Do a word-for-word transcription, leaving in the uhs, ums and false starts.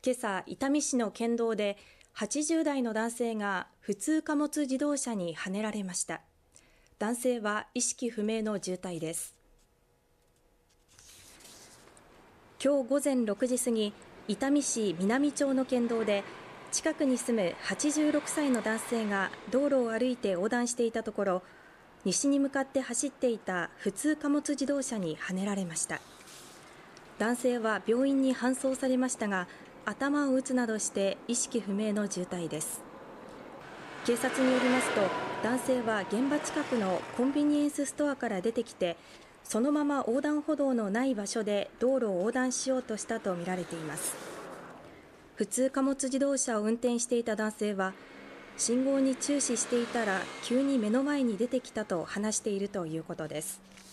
今朝、伊丹市の県道ではちじゅう代の男性が普通貨物自動車にはねられました。男性は意識不明の重体です。今日午前ろくじ過ぎ、伊丹市南町の県道で近くに住むはちじゅうろくさいの男性が道路を歩いて横断していたところ、西に向かって走っていた普通貨物自動車にはねられました。男性は病院に搬送されましたが、頭を打つなどして意識不明の重体です。警察によりますと、男性は現場近くのコンビニエンスストアから出てきて、そのまま横断歩道のない場所で道路を横断しようとしたとみられています。普通貨物自動車を運転していた男性は、信号に注視していたら急に目の前に出てきたと話しているということです。